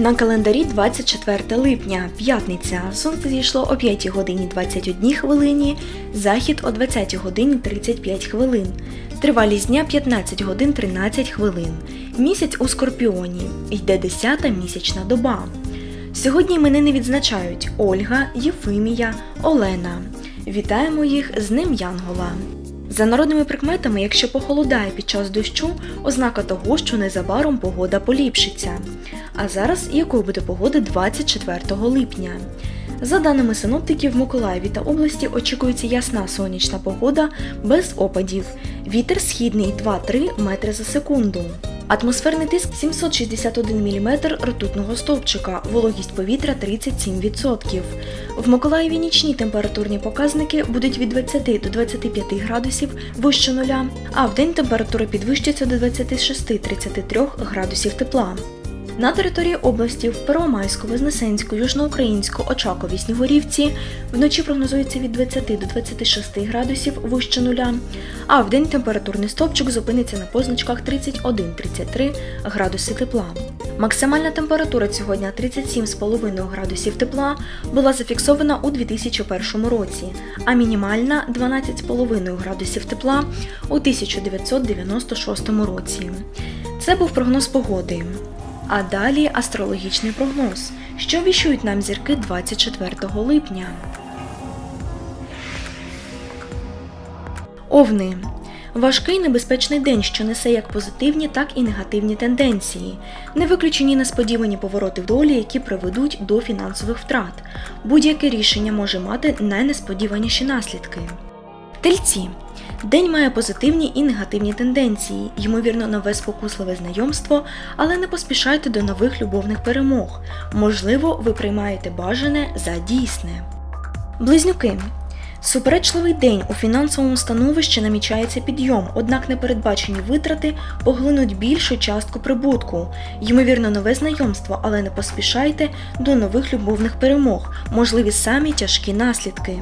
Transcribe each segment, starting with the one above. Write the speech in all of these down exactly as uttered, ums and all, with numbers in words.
На календарі двадцять четверте липня, п'ятниця. Сонце зійшло о п'ятій годині двадцять одній хвилині, захід о двадцятій годині тридцять п'ять хвилин. Тривалість дня п'ятнадцять годин тринадцять хвилин. Місяць у Скорпіоні. Йде десята місячна доба. Сьогодні іменини відзначають Ольга, Єфимія, Олена. Вітаємо їх з Днем Янгола. За народними прикметами, якщо похолодає під час дощу, ознака того, що незабаром погода поліпшиться. А зараз якою буде погода двадцять четвертого липня? За даними синоптиків, в Миколаєві та області очікується ясна сонячна погода без опадів. Вітер східний два-три метри за секунду. Атмосферний тиск сімсот шістдесят один міліметр ртутного стовпчика, вологість повітря тридцять сім відсотків. В Миколаєві нічні температурні показники будуть від двадцяти до двадцяти п'яти градусів вище нуля, а вдень температура підвищиться до двадцяти шести - тридцяти трьох градусів тепла. На території області в Первомайську, Вознесенську, Южноукраїнську, Очакові, Снігурівці вночі прогнозується від двадцяти до двадцяти шести градусів вище нуля, а вдень температурний стовпчик зупиниться на позначках тридцять один - тридцять три градуси тепла. Максимальна температура цього дня тридцять сім цілих п'ять десятих градусів тепла була зафіксована у дві тисячі першому році, а мінімальна дванадцять цілих п'ять десятих градусів тепла у тисяча дев'ятсот дев'яносто шостому році. Це був прогноз погоди. А далі астрологічний прогноз, що віщують нам зірки двадцять четвертого липня. Овни. Важкий небезпечний день, що несе як позитивні, так і негативні тенденції. Не виключені несподівані повороти в долі, які приведуть до фінансових втрат. Будь-яке рішення може мати найнесподіваніші наслідки. Тельці. День має позитивні і негативні тенденції, ймовірно, нове спокусливе знайомство, але не поспішайте до нових любовних перемог. Можливо, ви приймаєте бажане за дійсне. Близнюки. Суперечливий день у фінансовому становищі намічається підйом, однак непередбачені витрати поглинуть більшу частку прибутку. Ймовірно, нове знайомство, але не поспішайте до нових любовних перемог, можливі самі тяжкі наслідки.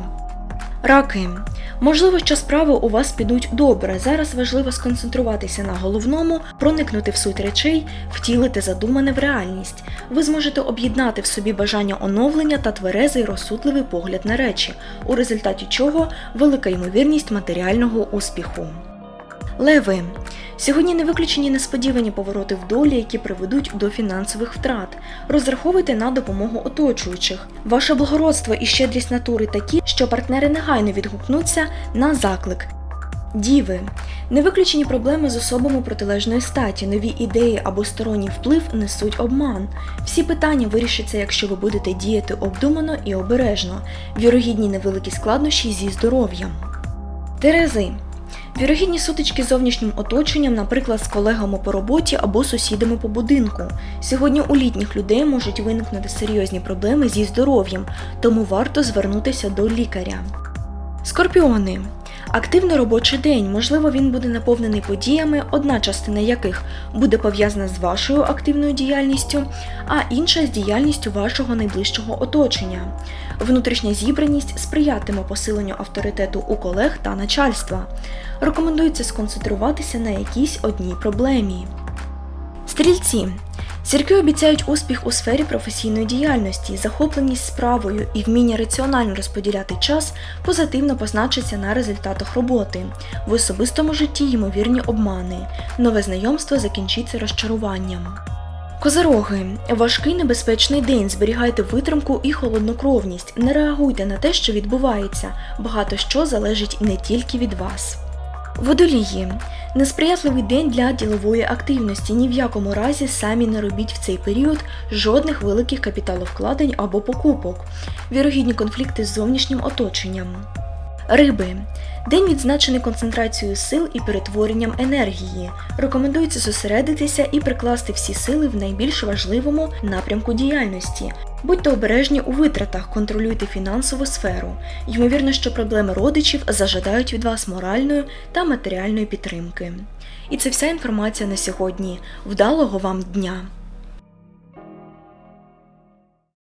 Раки. Можливо, що справи у вас підуть добре, зараз важливо сконцентруватися на головному, проникнути в суть речей, втілити задумане в реальність. Ви зможете об'єднати в собі бажання оновлення та тверезий розсудливий погляд на речі, у результаті чого велика ймовірність матеріального успіху. Леви. Сьогодні не виключені несподівані повороти в долі, які приведуть до фінансових втрат. Розраховуйте на допомогу оточуючих. Ваше благородство і щедрість натури такі, що партнери негайно відгукнуться на заклик. Діви. Не виключені проблеми з особами протилежної статі, нові ідеї або сторонній вплив несуть обман. Всі питання вирішаться, якщо ви будете діяти обдумано і обережно. Вірогідні невеликі складнощі зі здоров'ям. Терези. Вірогідні сутички з зовнішнім оточенням, наприклад, з колегами по роботі або сусідами по будинку. Сьогодні у літніх людей можуть виникнути серйозні проблеми зі здоров'ям, тому варто звернутися до лікаря. Скорпіони. Активний робочий день, можливо, він буде наповнений подіями, одна частина яких буде пов'язана з вашою активною діяльністю, а інша з діяльністю вашого найближчого оточення. Внутрішня зібраність сприятиме посиленню авторитету у колег та начальства. Рекомендується сконцентруватися на якійсь одній проблемі. Стрільці. Зірки обіцяють успіх у сфері професійної діяльності, захопленість справою і вміння раціонально розподіляти час позитивно позначиться на результатах роботи. В особистому житті ймовірні обмани. Нове знайомство закінчиться розчаруванням. Козироги. Важкий небезпечний день, зберігайте витримку і холоднокровність, не реагуйте на те, що відбувається, багато що залежить не тільки від вас. Водолії. Несприятливий день для ділової активності, ні в якому разі самі не робіть в цей період жодних великих капіталовкладень або покупок. Вірогідні конфлікти з зовнішнім оточенням. Риби. День відзначений концентрацією сил і перетворенням енергії. Рекомендується зосередитися і прикласти всі сили в найбільш важливому напрямку діяльності. Будьте обережні у витратах, контролюйте фінансову сферу. Ймовірно, що проблеми родичів зажадають від вас моральної та матеріальної підтримки. І це вся інформація на сьогодні. Вдалого вам дня!